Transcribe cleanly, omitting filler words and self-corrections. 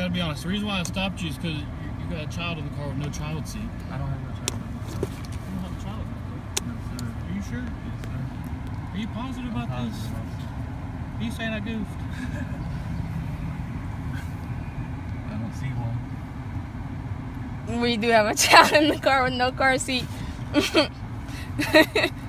gotta be honest. The reason why I stopped you is because you got a child in the car with no child seat. I don't have no child. You don't have a child in the car? No, sir. Are you sure? Yes, sir. Are you positive about this? Are you saying I goofed? I don't see one. We do have a child in the car with no car seat.